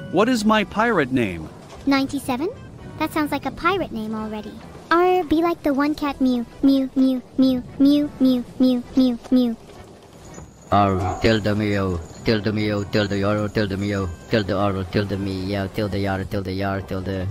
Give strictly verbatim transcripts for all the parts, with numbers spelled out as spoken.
What is my pirate name? ninety-seven? That sounds like a pirate name already. Or be like the one cat Mew, Mew, Mew, Mew, Mew, Mew, Mew, Mew, Mew. R tilde mio, tilde mio, tilde euro, tilde mio, tilde euro, tilde mio, tilde yar, tilde yar, tilde.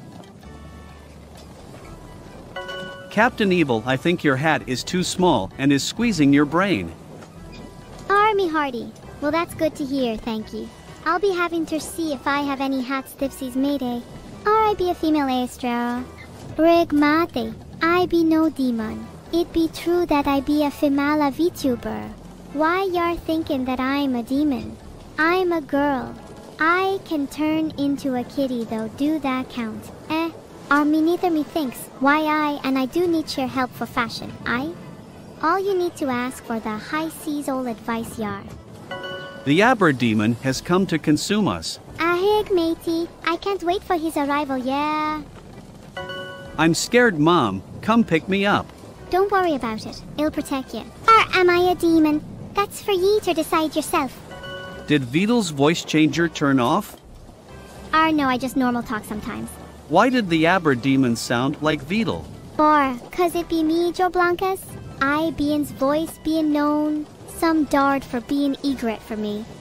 Captain Evil, I think your hat is too small and is squeezing your brain. Army Hardy. Well, that's good to hear, thank you. I'll be having to see if I have any hat stiffsies mayday. Or I be a female Astra. Rigmate. I be no demon. It be true that I be a female VTuber. Why y'are thinking that I'm a demon? I'm a girl. I can turn into a kitty though, do that count? Eh, or me neither me thinks, why I, and I do need your help for fashion, I? All you need to ask for the high seas old advice yar. The Aber Demon has come to consume us. Ahig matey, I can't wait for his arrival, yeah. I'm scared, Mom. Come pick me up. Don't worry about it, it'll protect you. Or am I a demon? That's for ye to decide yourself. Did Vidal's voice changer turn off? Or no, I just normal talk sometimes. Why did the Aber Demon sound like Vidal? Or, cause it be me, Joe Blancas. I being's voice being known. Some dard for being egret for me.